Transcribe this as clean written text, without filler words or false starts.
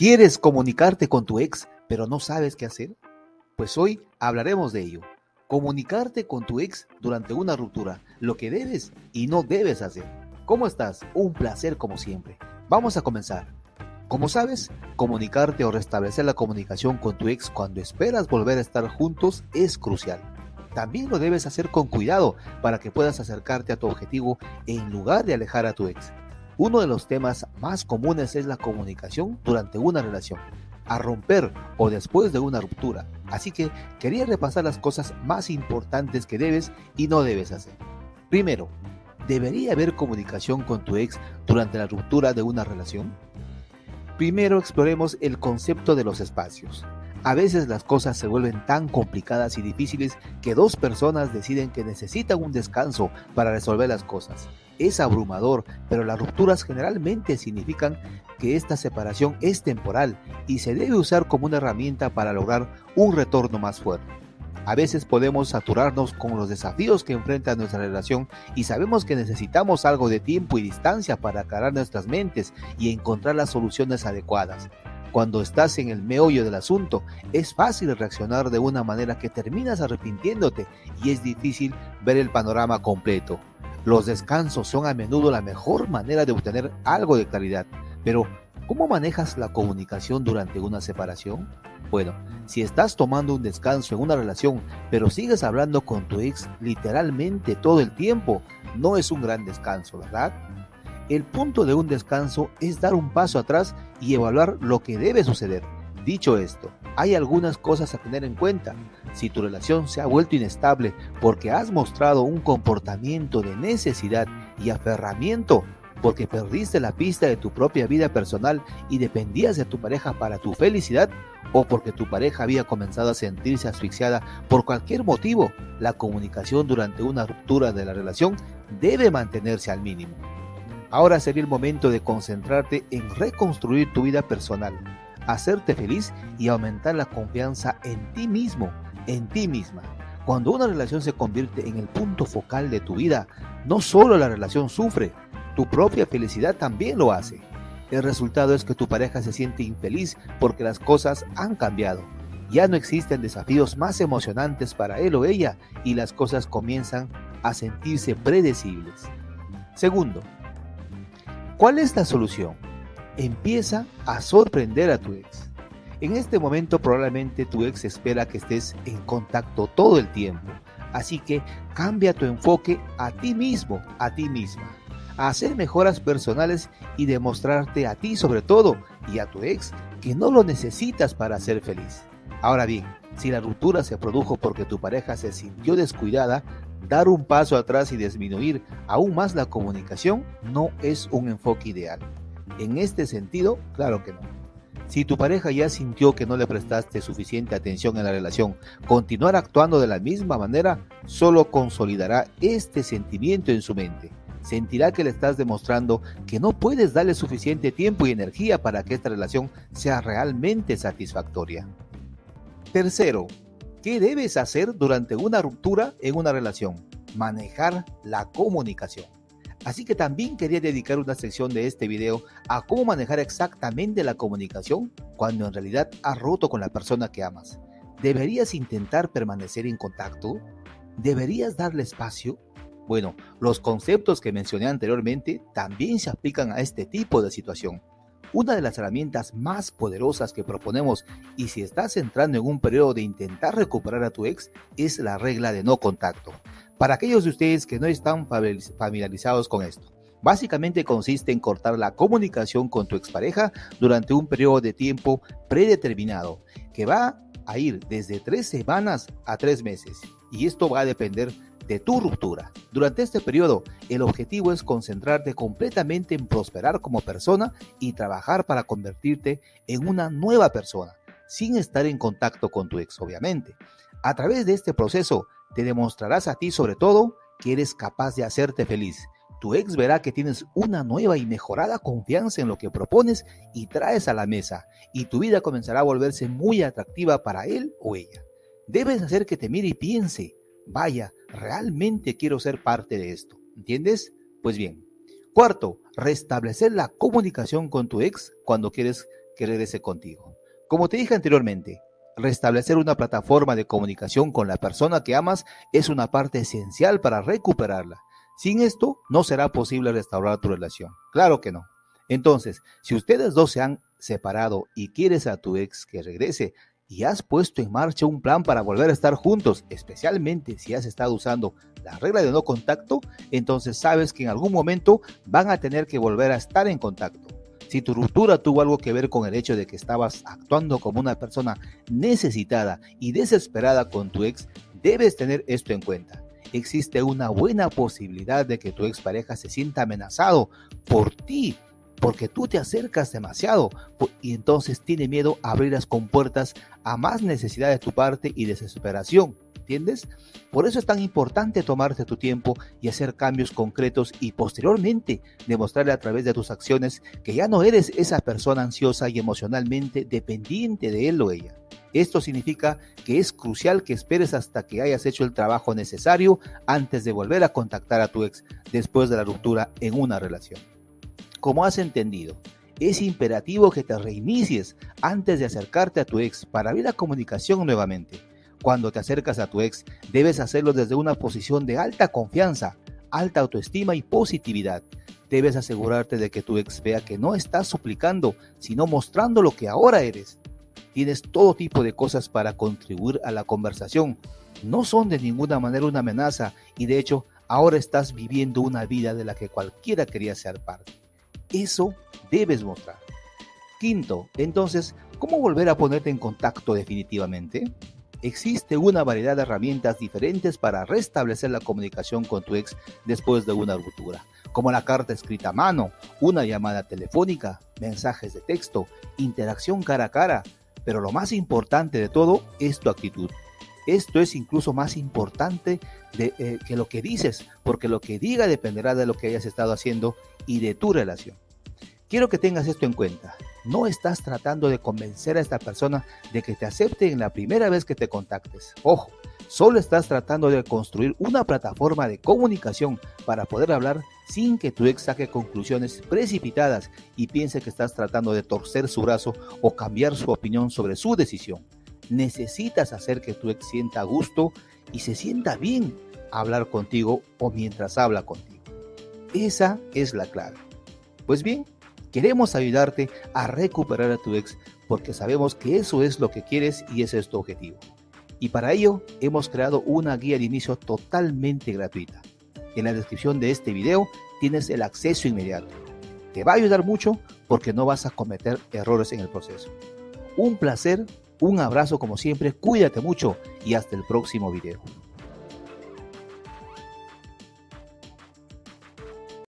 ¿Quieres comunicarte con tu ex, pero no sabes qué hacer? Pues hoy hablaremos de ello. Comunicarte con tu ex durante una ruptura, lo que debes y no debes hacer. ¿Cómo estás? Un placer como siempre. Vamos a comenzar. Como sabes, comunicarte o restablecer la comunicación con tu ex cuando esperas volver a estar juntos es crucial. También lo debes hacer con cuidado para que puedas acercarte a tu objetivo en lugar de alejar a tu ex. Uno de los temas más comunes es la comunicación durante una relación, a romper o después de una ruptura. Así que quería repasar las cosas más importantes que debes y no debes hacer. Primero, ¿debería haber comunicación con tu ex durante la ruptura de una relación? Primero exploremos el concepto de los espacios. A veces las cosas se vuelven tan complicadas y difíciles que dos personas deciden que necesitan un descanso para resolver las cosas. Es abrumador, pero las rupturas generalmente significan que esta separación es temporal y se debe usar como una herramienta para lograr un retorno más fuerte. A veces podemos saturarnos con los desafíos que enfrenta nuestra relación y sabemos que necesitamos algo de tiempo y distancia para aclarar nuestras mentes y encontrar las soluciones adecuadas. Cuando estás en el meollo del asunto, es fácil reaccionar de una manera que terminas arrepintiéndote y es difícil ver el panorama completo. Los descansos son a menudo la mejor manera de obtener algo de claridad, pero ¿cómo manejas la comunicación durante una separación? Bueno, si estás tomando un descanso en una relación, pero sigues hablando con tu ex literalmente todo el tiempo, no es un gran descanso, ¿verdad? El punto de un descanso es dar un paso atrás y evaluar lo que debe suceder. Dicho esto, hay algunas cosas a tener en cuenta. Si tu relación se ha vuelto inestable porque has mostrado un comportamiento de necesidad y aferramiento, porque perdiste la pista de tu propia vida personal y dependías de tu pareja para tu felicidad, o porque tu pareja había comenzado a sentirse asfixiada por cualquier motivo, la comunicación durante una ruptura de la relación debe mantenerse al mínimo. Ahora sería el momento de concentrarte en reconstruir tu vida personal, hacerte feliz y aumentar la confianza en ti mismo, en ti misma. Cuando una relación se convierte en el punto focal de tu vida, no solo la relación sufre, tu propia felicidad también lo hace. El resultado es que tu pareja se siente infeliz porque las cosas han cambiado. Ya no existen desafíos más emocionantes para él o ella y las cosas comienzan a sentirse predecibles. Segundo, ¿cuál es la solución? Empieza a sorprender a tu ex. En este momento probablemente tu ex espera que estés en contacto todo el tiempo. Así que cambia tu enfoque a ti mismo, a ti misma. A hacer mejoras personales y demostrarte a ti sobre todo y a tu ex que no lo necesitas para ser feliz. Ahora bien, si la ruptura se produjo porque tu pareja se sintió descuidada, dar un paso atrás y disminuir aún más la comunicación no es un enfoque ideal. En este sentido, claro que no. Si tu pareja ya sintió que no le prestaste suficiente atención en la relación, continuar actuando de la misma manera solo consolidará este sentimiento en su mente. Sentirá que le estás demostrando que no puedes darle suficiente tiempo y energía para que esta relación sea realmente satisfactoria. Tercero, ¿qué debes hacer durante una ruptura en una relación? Manejar la comunicación. Así que también quería dedicar una sección de este video a cómo manejar exactamente la comunicación cuando en realidad has roto con la persona que amas. ¿Deberías intentar permanecer en contacto? ¿Deberías darle espacio? Bueno, los conceptos que mencioné anteriormente también se aplican a este tipo de situación. Una de las herramientas más poderosas que proponemos, y si estás entrando en un periodo de intentar recuperar a tu ex, es la regla de no contacto. Para aquellos de ustedes que no están familiarizados con esto, básicamente consiste en cortar la comunicación con tu expareja durante un periodo de tiempo predeterminado, que va a ir desde 3 semanas a 3 meses, y esto va a depender de tu ruptura. Durante este periodo, el objetivo es concentrarte completamente en prosperar como persona y trabajar para convertirte en una nueva persona, sin estar en contacto con tu ex, obviamente. A través de este proceso, te demostrarás a ti sobre todo que eres capaz de hacerte feliz. Tu ex verá que tienes una nueva y mejorada confianza en lo que propones y traes a la mesa, y tu vida comenzará a volverse muy atractiva para él o ella. Debes hacer que te mire y piense: vaya, realmente quiero ser parte de esto. ¿Entiendes? Pues bien. Cuarto, restablecer la comunicación con tu ex cuando quieres que regrese contigo. Como te dije anteriormente, restablecer una plataforma de comunicación con la persona que amas es una parte esencial para recuperarla. Sin esto, no será posible restaurar tu relación. Claro que no. Entonces, si ustedes dos se han separado y quieres a tu ex que regrese y has puesto en marcha un plan para volver a estar juntos, especialmente si has estado usando la regla de no contacto, entonces sabes que en algún momento van a tener que volver a estar en contacto. Si tu ruptura tuvo algo que ver con el hecho de que estabas actuando como una persona necesitada y desesperada con tu ex, debes tener esto en cuenta. Existe una buena posibilidad de que tu expareja se sienta amenazado por ti, porque tú te acercas demasiado y entonces tiene miedo a abrir las compuertas a más necesidad de tu parte y desesperación, ¿entiendes? Por eso es tan importante tomarte tu tiempo y hacer cambios concretos y posteriormente demostrarle a través de tus acciones que ya no eres esa persona ansiosa y emocionalmente dependiente de él o ella. Esto significa que es crucial que esperes hasta que hayas hecho el trabajo necesario antes de volver a contactar a tu ex después de la ruptura en una relación. Como has entendido, es imperativo que te reinicies antes de acercarte a tu ex para abrir la comunicación nuevamente. Cuando te acercas a tu ex, debes hacerlo desde una posición de alta confianza, alta autoestima y positividad. Debes asegurarte de que tu ex vea que no estás suplicando, sino mostrando lo que ahora eres. Tienes todo tipo de cosas para contribuir a la conversación. No son de ninguna manera una amenaza y de hecho, ahora estás viviendo una vida de la que cualquiera quería ser parte. Eso debes mostrar. Quinto, entonces, ¿cómo volver a ponerte en contacto definitivamente? Existe una variedad de herramientas diferentes para restablecer la comunicación con tu ex después de una ruptura, como la carta escrita a mano, una llamada telefónica, mensajes de texto, interacción cara a cara, pero lo más importante de todo es tu actitud. Esto es incluso más importante que lo que dices, porque lo que diga dependerá de lo que hayas estado haciendo y de tu relación. Quiero que tengas esto en cuenta. No estás tratando de convencer a esta persona de que te acepte en la primera vez que te contactes. Ojo, solo estás tratando de construir una plataforma de comunicación para poder hablar sin que tu ex saque conclusiones precipitadas y piense que estás tratando de torcer su brazo o cambiar su opinión sobre su decisión. Necesitas hacer que tu ex sienta a gusto y se sienta bien hablar contigo o mientras habla contigo. Esa es la clave. Pues bien, queremos ayudarte a recuperar a tu ex porque sabemos que eso es lo que quieres y ese es tu objetivo. Y para ello hemos creado una guía de inicio totalmente gratuita. En la descripción de este video tienes el acceso inmediato. Te va a ayudar mucho porque no vas a cometer errores en el proceso. Un placer, un abrazo como siempre, cuídate mucho y hasta el próximo video.